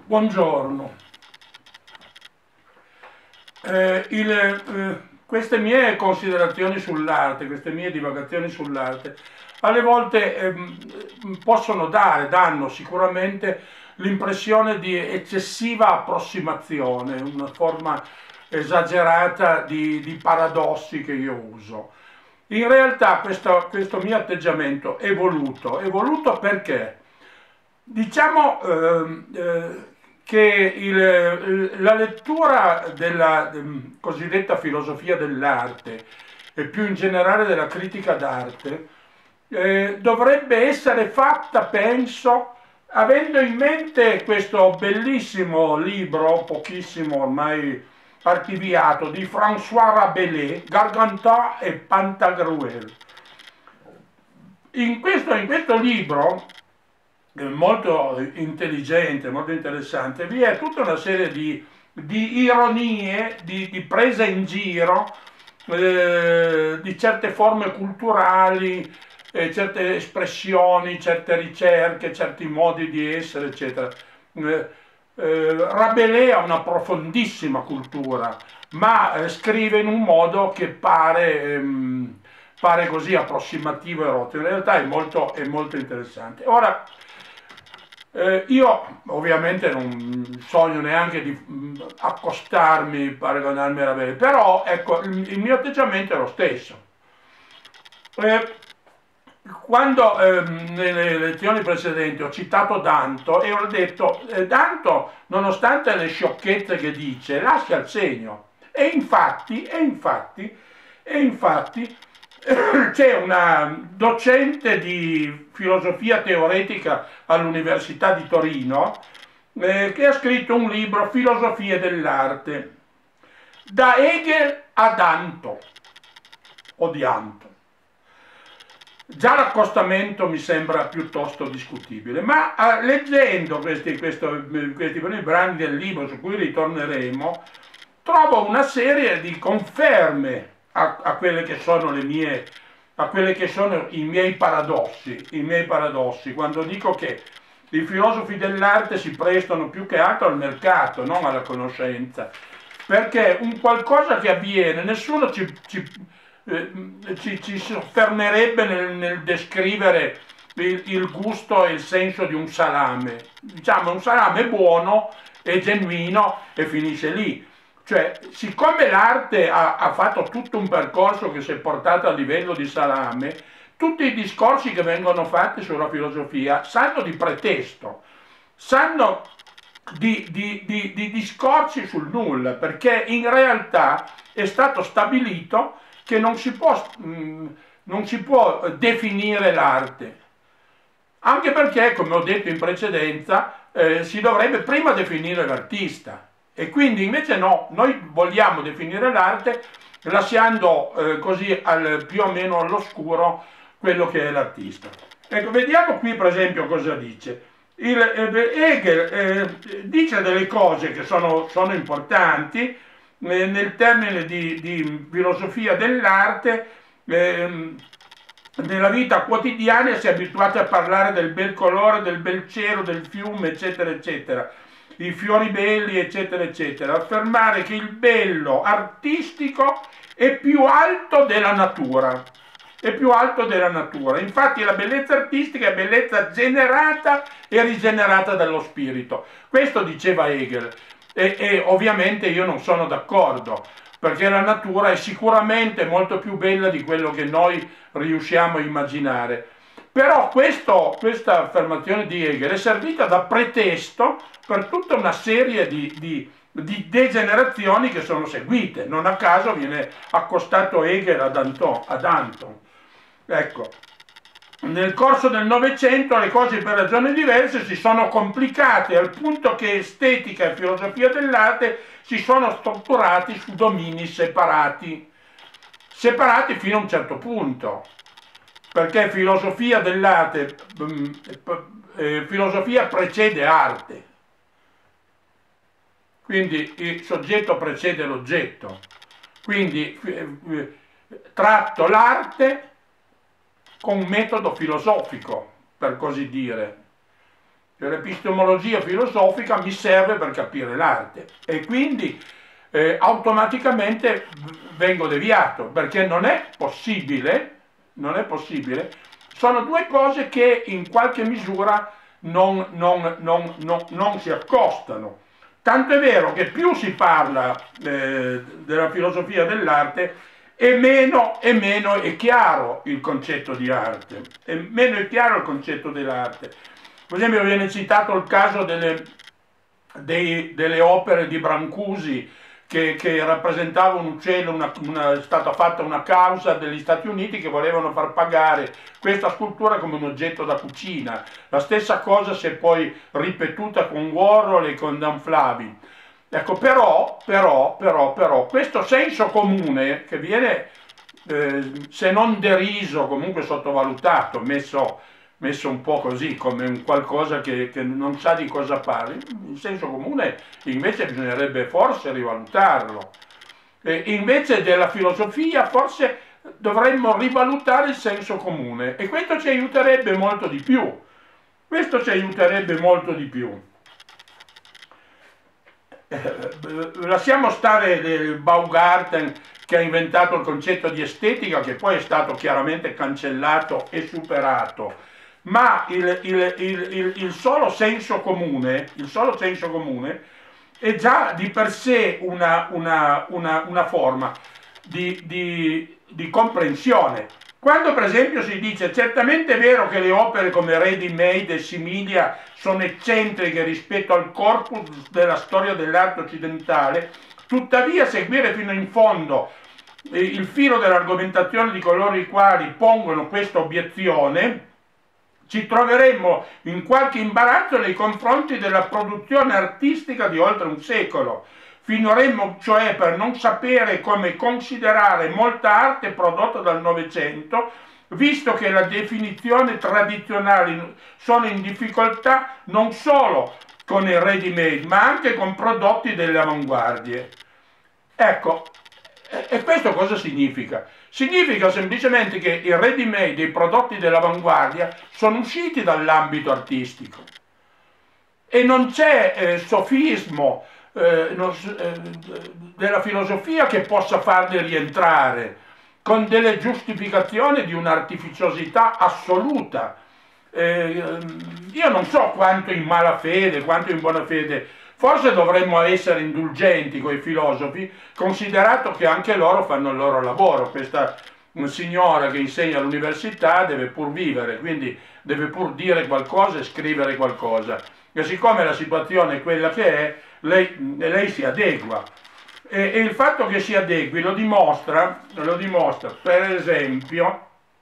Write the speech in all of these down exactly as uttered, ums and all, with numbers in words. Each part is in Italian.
Buongiorno. Eh, il, eh, queste mie considerazioni sull'arte, queste mie divagazioni sull'arte, alle volte ehm, possono dare, danno sicuramente l'impressione di eccessiva approssimazione, una forma esagerata di, di paradossi che io uso. In realtà questo, questo mio atteggiamento è voluto, è voluto perché diciamo ehm, eh, che il- la lettura della ehm, cosiddetta filosofia dell'arte e più in generale della critica d'arte eh, dovrebbe essere fatta, penso, avendo in mente questo bellissimo libro, pochissimo ormai archiviato, di François Rabelais, Gargantua e Pantagruel. In questo, in questo libro molto intelligente, molto interessante, vi è tutta una serie di, di ironie, di, di presa in giro eh, di certe forme culturali, eh, certe espressioni, certe ricerche, certi modi di essere, eccetera. Eh, eh, Rabelais ha una profondissima cultura, ma eh, scrive in un modo che pare, ehm, pare così approssimativo e rotto. In realtà è molto, è molto interessante. Ora, eh, io ovviamente non sogno neanche di mh, accostarmi, paragonarmi a Rabelais, però ecco, il, il mio atteggiamento è lo stesso. Eh, quando ehm, nelle lezioni precedenti ho citato Danto e ho detto eh, Danto, nonostante le sciocchezze che dice, lascia il segno. E infatti, e infatti, e infatti c'è una docente di filosofia teoretica all'Università di Torino eh, che ha scritto un libro, Filosofie dell'arte, da Hegel a Danto, o Dianto. Già l'accostamento mi sembra piuttosto discutibile, ma eh, leggendo questi, questo, questi primi brani del libro, su cui ritorneremo, trovo una serie di conferme a, a quelle che sono le mie, a quelli che sono i miei paradossi, i miei paradossi, quando dico che i filosofi dell'arte si prestano più che altro al mercato, non alla conoscenza, perché un qualcosa che avviene, nessuno ci, ci, eh, ci, ci soffermerebbe nel, nel descrivere il, il gusto e il senso di un salame. Diciamo, un salame buono, è genuino e finisce lì. Cioè, siccome l'arte ha, ha fatto tutto un percorso che si è portato a livello di salame, tutti i discorsi che vengono fatti sulla filosofia sanno di pretesto, sanno di, di, di, di discorsi sul nulla, perché in realtà è stato stabilito che non si può, mh, non si può definire l'arte. Anche perché, come ho detto in precedenza, eh, si dovrebbe prima definire l'artista. E quindi invece no, noi vogliamo definire l'arte lasciando eh, così al, più o meno all'oscuro quello che è l'artista. Ecco, vediamo qui per esempio cosa dice. Il, eh, Hegel eh, dice delle cose che sono, sono importanti eh, nel termine di, di filosofia dell'arte. Eh, nella vita quotidiana si è abituati a parlare del bel colore, del bel cielo, del fiume, eccetera, eccetera, i fiori belli, eccetera, eccetera. Affermare che il bello artistico è più alto della natura. È più alto della natura. Infatti la bellezza artistica è bellezza generata e rigenerata dallo spirito. Questo diceva Hegel. E, e ovviamente io non sono d'accordo, perché la natura è sicuramente molto più bella di quello che noi riusciamo a immaginare. Però questo, questa affermazione di Hegel è servita da pretesto per tutta una serie di, di, di degenerazioni che sono seguite. Non a caso viene accostato Hegel ad Anton. Ad Anton. Ecco, nel corso del Novecento le cose per ragioni diverse si sono complicate al punto che estetica e filosofia dell'arte si sono strutturati su domini separati, separati fino a un certo punto, perché filosofia dell'arte, eh, filosofia precede arte, quindi il soggetto precede l'oggetto, quindi eh, tratto l'arte con un metodo filosofico, per così dire. Cioè, l'epistemologia filosofica mi serve per capire l'arte e quindi eh, automaticamente vengo deviato, perché non è possibile, non è possibile, sono due cose che in qualche misura non, non, non, non, non si accostano. Tanto è vero che più si parla eh, della filosofia dell'arte e meno, e meno è chiaro il concetto di arte, e meno è chiaro il concetto dell'arte. Per esempio viene citato il caso delle, dei, delle opere di Brancusi che, che rappresentava un uccello, una, una, è stata fatta una causa degli Stati Uniti che volevano far pagare questa scultura come un oggetto da cucina. La stessa cosa si è poi ripetuta con Warhol e con Dan Flavin. Ecco, però, però, però, però, questo senso comune che viene, eh, se non deriso, comunque sottovalutato, messo, messo un po' così, come un qualcosa che, che non sa di cosa parli, il senso comune invece bisognerebbe forse rivalutarlo. E invece della filosofia forse dovremmo rivalutare il senso comune e questo ci aiuterebbe molto di più. Questo ci aiuterebbe molto di più. Lasciamo stare il Baumgarten che ha inventato il concetto di estetica, che poi è stato chiaramente cancellato e superato, ma il, il, il, il, il solo senso comune, il solo senso comune è già di per sé una, una, una, una forma di, di, di comprensione. Quando per esempio si dice certamente è vero che le opere come Ready Made e Similia sono eccentriche rispetto al corpus della storia dell'arte occidentale, tuttavia seguire fino in fondo eh, il filo dell'argomentazione di coloro i quali pongono questa obiezione, ci troveremmo in qualche imbarazzo nei confronti della produzione artistica di oltre un secolo. Finiremmo cioè per non sapere come considerare molta arte prodotta dal Novecento, visto che le definizioni tradizionali sono in difficoltà non solo con il ready made, ma anche con prodotti delle avanguardie. Ecco, e questo cosa significa? Significa semplicemente che i ready made, i prodotti dell'avanguardia, sono usciti dall'ambito artistico e non c'è eh, sofismo eh, non, eh, della filosofia che possa farli rientrare con delle giustificazioni di un'artificiosità assoluta. Eh, io non so quanto in malafede, quanto in buona fede, forse dovremmo essere indulgenti con i filosofi, considerato che anche loro fanno il loro lavoro. Questa signora che insegna all'università deve pur vivere, quindi deve pur dire qualcosa e scrivere qualcosa. E siccome la situazione è quella che è, lei, lei si adegua. E, e il fatto che si adegui lo dimostra, lo dimostra per esempio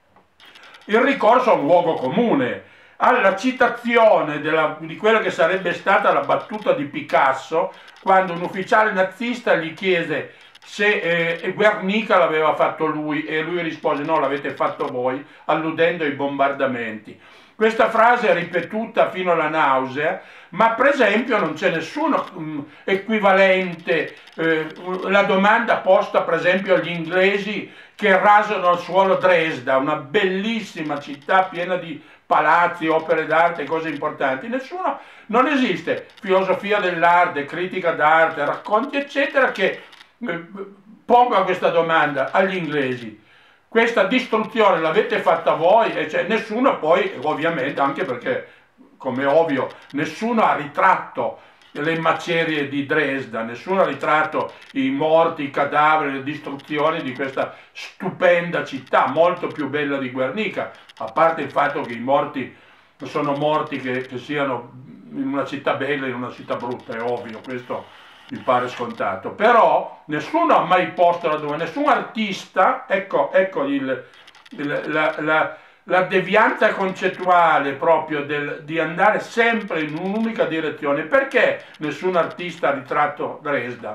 il ricorso a un luogo comune, alla citazione della, di quella che sarebbe stata la battuta di Picasso quando un ufficiale nazista gli chiese se eh, Guernica l'aveva fatto lui e lui rispose no, l'avete fatto voi, alludendo ai bombardamenti. Questa frase è ripetuta fino alla nausea, ma per esempio non c'è nessun um, equivalente, eh, la domanda posta per esempio agli inglesi che rasano al suolo Dresda, una bellissima città piena di palazzi, opere d'arte, cose importanti. Nessuno, non esiste filosofia dell'arte, critica d'arte, racconti eccetera che eh, ponga questa domanda agli inglesi. Questa distruzione l'avete fatta voi? E cioè, nessuno poi, ovviamente, anche perché, come è ovvio, nessuno ha ritratto le macerie di Dresda, nessuno ha ritratto i morti, i cadaveri, le distruzioni di questa stupenda città, molto più bella di Guernica, a parte il fatto che i morti sono morti che, che siano in una città bella e in una città brutta, è ovvio, questo mi pare scontato, però nessuno ha mai posto la domanda, nessun artista, ecco, ecco il, il, la, la, la devianza concettuale proprio del, di andare sempre in un'unica direzione. Perché nessun artista ha ritratto Dresda?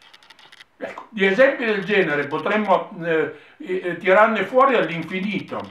Ecco, di esempi del genere potremmo eh, eh, tirarne fuori all'infinito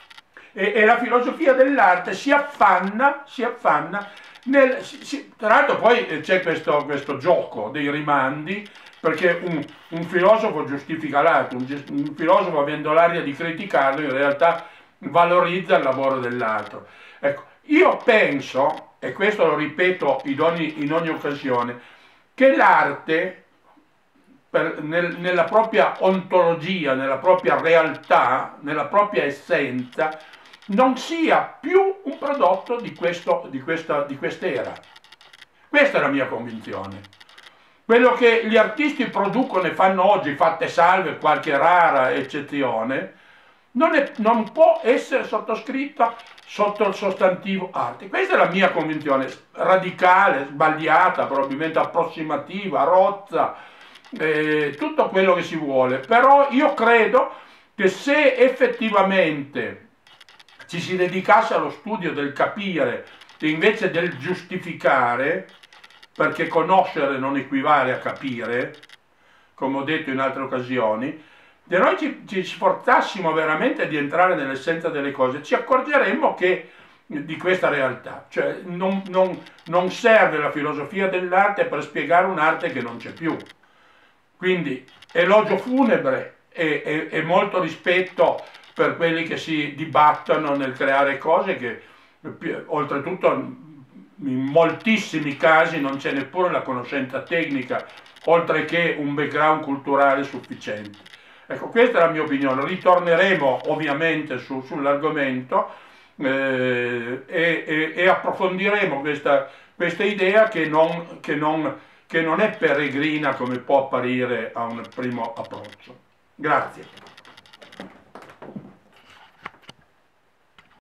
e, e la filosofia dell'arte si affanna, si affanna Nel, si, tra l'altro poi c'è questo, questo gioco dei rimandi, perché un, un filosofo giustifica l'altro, un, un filosofo avendo l'aria di criticarlo in realtà valorizza il lavoro dell'altro. Ecco, io penso, e questo lo ripeto in ogni, in ogni occasione, che l'arte nel, nella propria ontologia, nella propria realtà, nella propria essenza, non sia più un prodotto di, questo, di, questa, di quest'era. Questa è la mia convinzione. Quello che gli artisti producono e fanno oggi, fatte salve qualche rara eccezione, non, è, non può essere sottoscritta sotto il sostantivo arte. Questa è la mia convinzione, radicale, sbagliata, probabilmente approssimativa, rozza, eh, tutto quello che si vuole. Però io credo che se effettivamente ci si dedicasse allo studio del capire invece del giustificare, perché conoscere non equivale a capire, come ho detto in altre occasioni, se noi ci, ci sforzassimo veramente di entrare nell'essenza delle cose, ci accorgeremmo che di questa realtà, cioè non, non, non serve la filosofia dell'arte per spiegare un'arte che non c'è più. Quindi elogio funebre e, e, e molto rispetto per quelli che si dibattono nel creare cose che oltretutto in moltissimi casi non c'è neppure la conoscenza tecnica, oltre che un background culturale sufficiente. Ecco, questa è la mia opinione. Ritorneremo ovviamente su, sull'argomento eh, e, e, e approfondiremo questa, questa idea che non, che, non, che non è peregrina come può apparire a un primo approccio. Grazie.